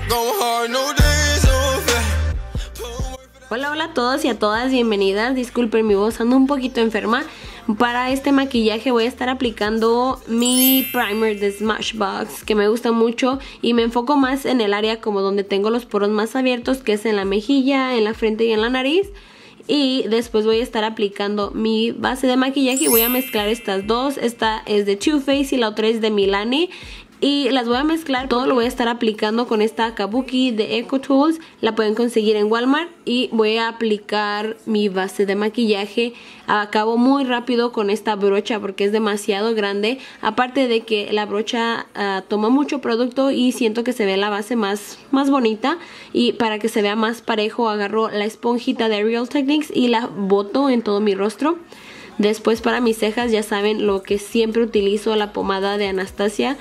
Hola, hola a todos y a todas, bienvenidas. Disculpen mi voz, ando un poquito enferma. Para este maquillaje voy a estar aplicando mi primer de Smashbox, que me gusta mucho y me enfoco más en el área como donde tengo los poros más abiertos, que es en la mejilla, en la frente y en la nariz. Y después voy a estar aplicando mi base de maquillaje y voy a mezclar estas dos. Esta es de Too Faced y la otra es de Milani. Y las voy a mezclar, todo lo voy a estar aplicando con esta Kabuki de Eco Tools. La pueden conseguir en Walmart. Y voy a aplicar mi base de maquillaje. Acabo muy rápido con esta brocha porque es demasiado grande. Aparte de que la brocha toma mucho producto y siento que se ve la base más bonita. Y para que se vea más parejo agarro la esponjita de Real Techniques y la boto en todo mi rostro. Después para mis cejas ya saben lo que siempre utilizo, la pomada de Anastasia.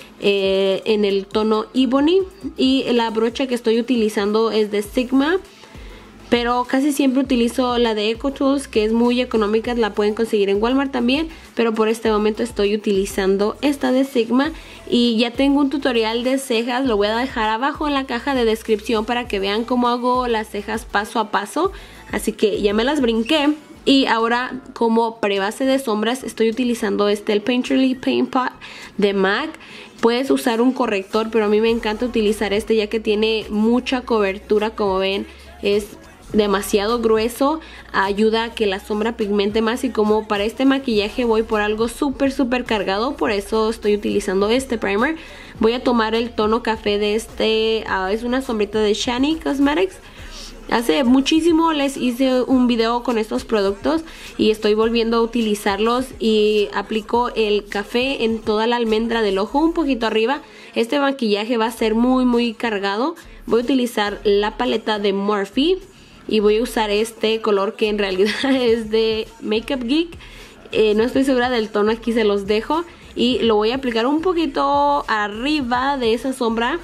En el tono Ebony, y la brocha que estoy utilizando es de Sigma, pero casi siempre utilizo la de Eco Tools, que es muy económica, la pueden conseguir en Walmart también, pero por este momento estoy utilizando esta de Sigma. Y ya tengo un tutorial de cejas, lo voy a dejar abajo en la caja de descripción para que vean cómo hago las cejas paso a paso, así que ya me las brinqué. Y ahora como prebase de sombras estoy utilizando el Painterly Paint Pot de MAC. Puedes usar un corrector, pero a mí me encanta utilizar este ya que tiene mucha cobertura. Como ven, es demasiado grueso, ayuda a que la sombra pigmente más. Y como para este maquillaje voy por algo súper cargado, por eso estoy utilizando este primer. Voy a tomar el tono café de es una sombrita de Shani Cosmetics. Hace muchísimo les hice un video con estos productos y estoy volviendo a utilizarlos, y aplico el café en toda la almendra del ojo, un poquito arriba. Este maquillaje va a ser muy cargado. Voy a utilizar la paleta de Morphe y voy a usar este color que en realidad es de Makeup Geek. No estoy segura del tono, aquí se los dejo. Y lo voy a aplicar un poquito arriba de esa sombra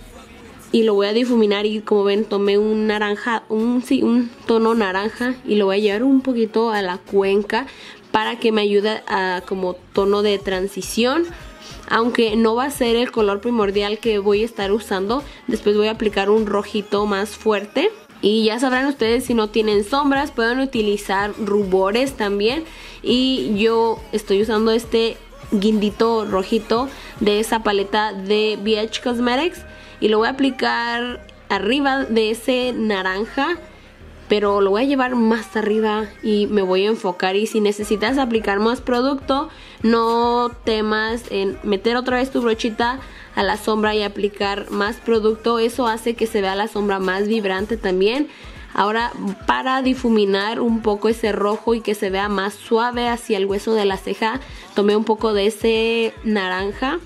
y lo voy a difuminar. Y como ven, tomé un naranja, un tono naranja, y lo voy a llevar un poquito a la cuenca para que me ayude a como tono de transición, aunque no va a ser el color primordial que voy a estar usando. Después voy a aplicar un rojito más fuerte. Y ya sabrán ustedes, si no tienen sombras pueden utilizar rubores también, y yo estoy usando este guindito rojito de esa paleta de BH Cosmetics. Y lo voy a aplicar arriba de ese naranja, pero lo voy a llevar más arriba y me voy a enfocar. Y si necesitas aplicar más producto, no temas en meter otra vez tu brochita a la sombra y aplicar más producto. Eso hace que se vea la sombra más vibrante también. Ahora, para difuminar un poco ese rojo y que se vea más suave hacia el hueso de la ceja, tomé un poco de ese naranja.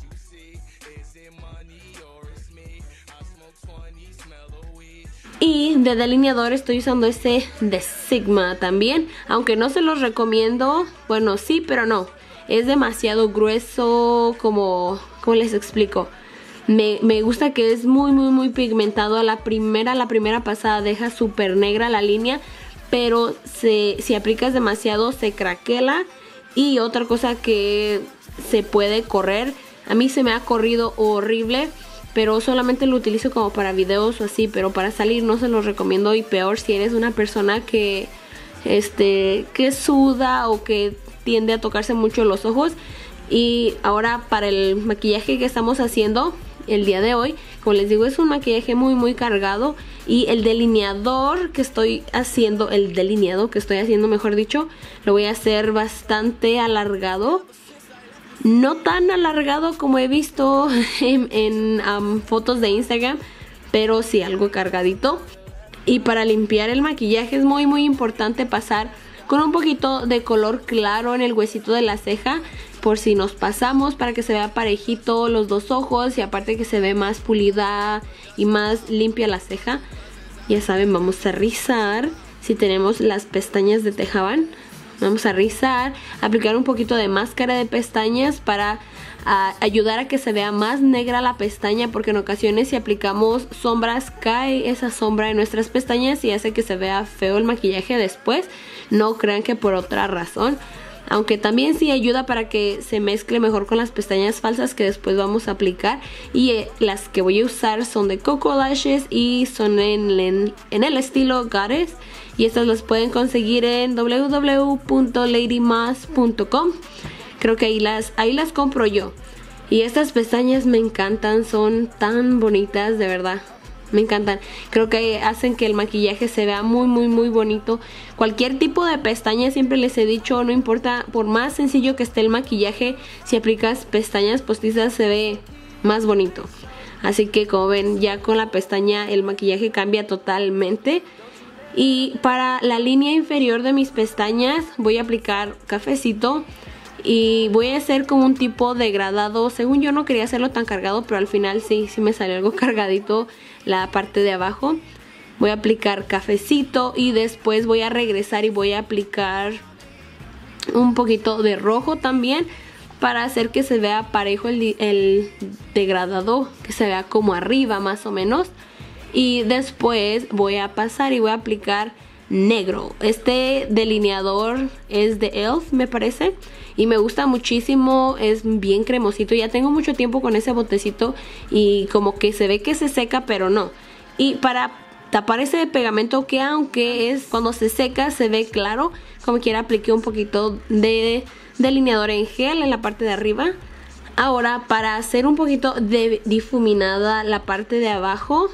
Y de delineador estoy usando este de Sigma también, aunque no se los recomiendo. Bueno, sí, pero no. Es demasiado grueso, como les explico. Me gusta que es muy pigmentado. A la primera pasada deja súper negra la línea, pero si aplicas demasiado se craquela. Y otra cosa que se puede correr, a mí se me ha corrido horrible, pero solamente lo utilizo como para videos o así, pero para salir no se los recomiendo. Y peor si eres una persona que suda o que tiende a tocarse mucho los ojos. Y ahora para el maquillaje que estamos haciendo el día de hoy, como les digo, es un maquillaje muy cargado. Y el delineador que estoy haciendo, mejor dicho, lo voy a hacer bastante alargado. No tan alargado como he visto en fotos de Instagram, pero sí algo cargadito. Y para limpiar el maquillaje es muy importante pasar con un poquito de color claro en el huesito de la ceja, por si nos pasamos, para que se vea parejito los dos ojos y aparte que se ve más pulida y más limpia la ceja. Ya saben, vamos a rizar. Si tenemos las pestañas de Tejaban, vamos a rizar, aplicar un poquito de máscara de pestañas para ayudar a que se vea más negra la pestaña, porque en ocasiones si aplicamos sombras cae esa sombra en nuestras pestañas y hace que se vea feo el maquillaje después. No crean que por otra razón. aunque también sí ayuda para que se mezcle mejor con las pestañas falsas que después vamos a aplicar. Y las que voy a usar son de Coco Lashes y son en el estilo Goddess, y estas las pueden conseguir en www.ladymoss.com. creo que ahí las compro yo. Y estas pestañas me encantan, son tan bonitas, de verdad. Me encantan. Creo que hacen que el maquillaje se vea muy muy muy bonito. Cualquier tipo de pestañas, siempre les he dicho, no importa, por más sencillo que esté el maquillaje, si aplicas pestañas postizas se ve más bonito. Así que como ven, ya con la pestaña el maquillaje cambia totalmente. Y para la línea inferior de mis pestañas voy a aplicar cafecito. Y voy a hacer como un tipo degradado. Según yo no quería hacerlo tan cargado, pero al final sí me salió algo cargadito la parte de abajo. Voy a aplicar cafecito y después voy a regresar y voy a aplicar un poquito de rojo también, para hacer que se vea parejo el degradado, que se vea como arriba más o menos. Y después voy a pasar y voy a aplicar negro. Este delineador es de e.l.f. me parece, y me gusta muchísimo, es bien cremosito. Ya tengo mucho tiempo con ese botecito y como que se ve que se seca, pero no. Y para tapar ese pegamento que aunque es cuando se seca se ve claro, como quiera apliqué un poquito de delineador en gel en la parte de arriba. Ahora, para hacer un poquito de difuminada la parte de abajo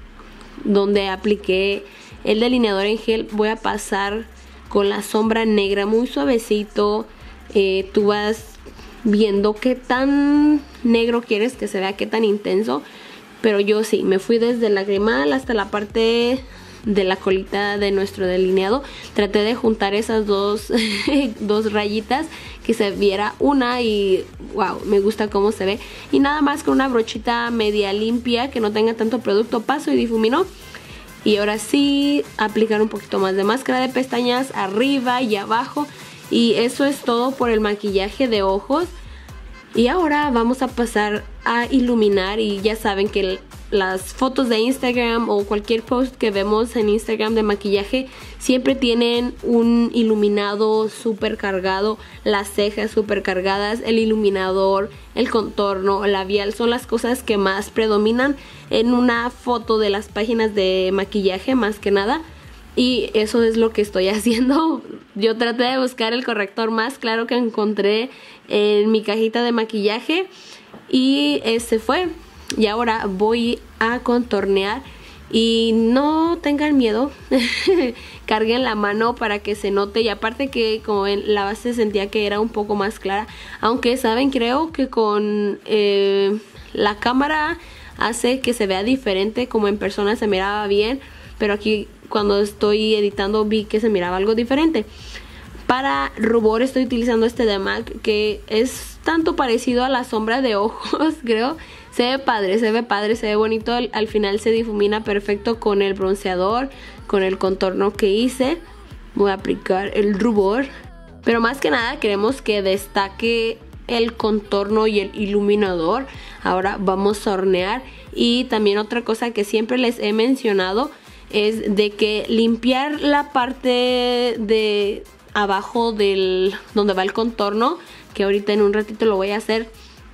donde apliqué el delineador en gel, voy a pasar con la sombra negra muy suavecito. Tú vas viendo qué tan negro quieres que se vea, qué tan intenso. Pero yo sí, me fui desde el lagrimal hasta la parte de la colita de nuestro delineado. Traté de juntar esas dos rayitas, que se viera una, y wow, me gusta cómo se ve. Y nada más con una brochita media limpia que no tenga tanto producto, paso y difumino. Y ahora sí, aplicar un poquito más de máscara de pestañas arriba y abajo. Y eso es todo por el maquillaje de ojos. Y ahora vamos a pasar a iluminar. Y ya saben que las fotos de Instagram o cualquier post que vemos en Instagram de maquillaje siempre tienen un iluminado súper cargado, las cejas súper cargadas, el iluminador, el contorno, el labial, son las cosas que más predominan en una foto de las páginas de maquillaje más que nada. Y eso es lo que estoy haciendo. Yo traté de buscar el corrector más claro que encontré en mi cajita de maquillaje y ese fue. Y ahora voy a contornear y no tengan miedo, carguen la mano para que se note. Y aparte que como ven, la base sentía que era un poco más clara, aunque saben, creo que con la cámara hace que se vea diferente, como en persona se miraba bien, pero aquí cuando estoy editando vi que se miraba algo diferente. Para rubor estoy utilizando este de MAC, que es tanto parecido a la sombra de ojos, creo. Se ve padre, se ve bonito. Al final se difumina perfecto con el bronceador, con el contorno que hice. Voy a aplicar el rubor, pero más que nada queremos que destaque el contorno y el iluminador. Ahora vamos a hornear. Y también otra cosa que siempre les he mencionado es de que limpiar la parte de abajo del donde va el contorno, que ahorita en un ratito lo voy a hacer.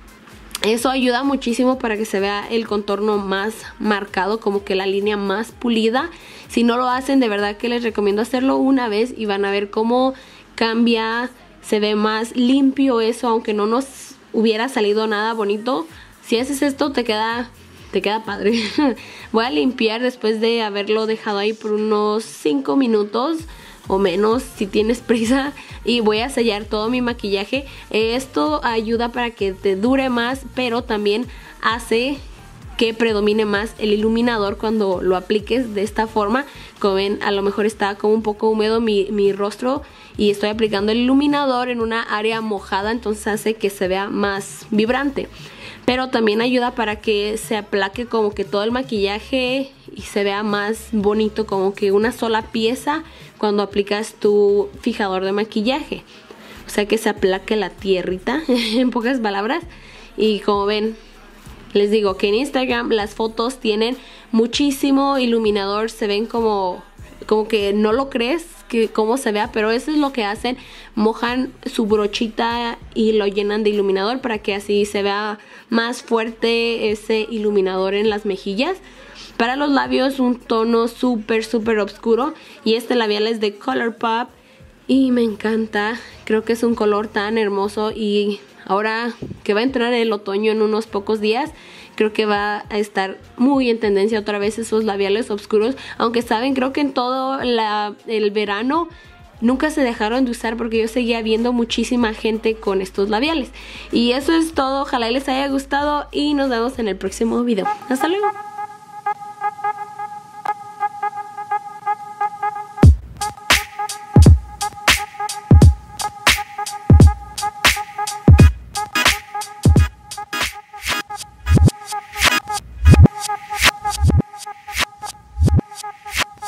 Eso ayuda muchísimo para que se vea el contorno más marcado, como que la línea más pulida. Si no lo hacen, de verdad que les recomiendo hacerlo una vez y van a ver cómo cambia, se ve más limpio eso, aunque no nos hubiera salido nada bonito. Si haces esto te queda padre. Voy a limpiar después de haberlo dejado ahí por unos 5 minutos o menos si tienes prisa, y voy a sellar todo mi maquillaje. Esto ayuda para que te dure más, pero también hace que predomine más el iluminador cuando lo apliques de esta forma. Como ven, a lo mejor está como un poco húmedo mi rostro y estoy aplicando el iluminador en una área mojada, entonces hace que se vea más vibrante. Pero también ayuda para que se aplaque como que todo el maquillaje y se vea más bonito, como que una sola pieza cuando aplicas tu fijador de maquillaje. O sea, que se aplaque la tierrita, en pocas palabras. Y como ven, les digo que en Instagram las fotos tienen muchísimo iluminador, se ven como como que no lo crees que cómo se vea, pero eso es lo que hacen. Mojan su brochita y lo llenan de iluminador para que así se vea más fuerte ese iluminador en las mejillas. Para los labios un tono súper oscuro, y este labial es de ColourPop y me encanta. Creo que es un color tan hermoso, y ahora que va a entrar el otoño en unos pocos días, creo que va a estar muy en tendencia otra vez esos labiales oscuros. Aunque saben, creo que en todo el verano nunca se dejaron de usar, porque yo seguía viendo muchísima gente con estos labiales. Y eso es todo, ojalá les haya gustado y nos vemos en el próximo video. Hasta luego.